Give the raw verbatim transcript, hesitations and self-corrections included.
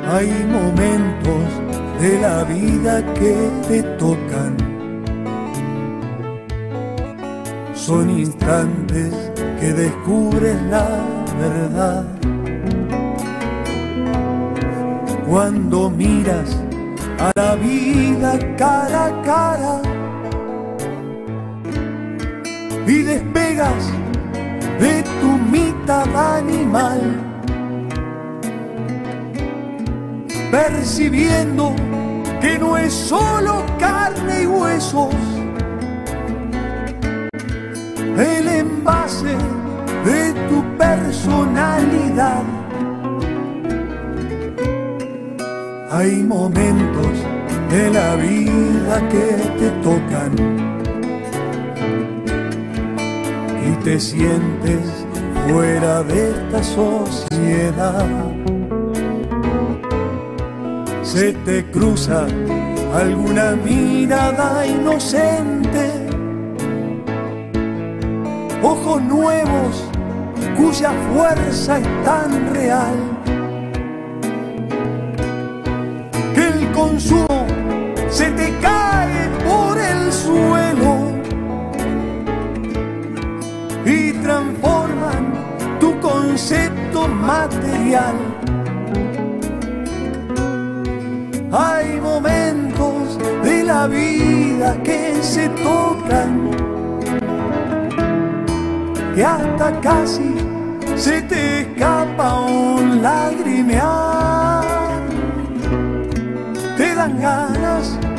Hay momentos de la vida que te tocan, son instantes que descubres la verdad. Cuando miras a la vida cara a cara y despegas de tu mitad animal, percibiendo que no es solo carne y huesos el envase de tu personalidad. Hay momentos de la vida que te tocan y te sientes fuera de esta sociedad. Se te cruza alguna mirada inocente, ojos nuevos cuya fuerza es tan real que el consumo se te cae por el suelo y transforman tu concepto material. Hay momentos de la vida que se tocan, que hasta casi se te escapa un lagrimear. Te dan ganas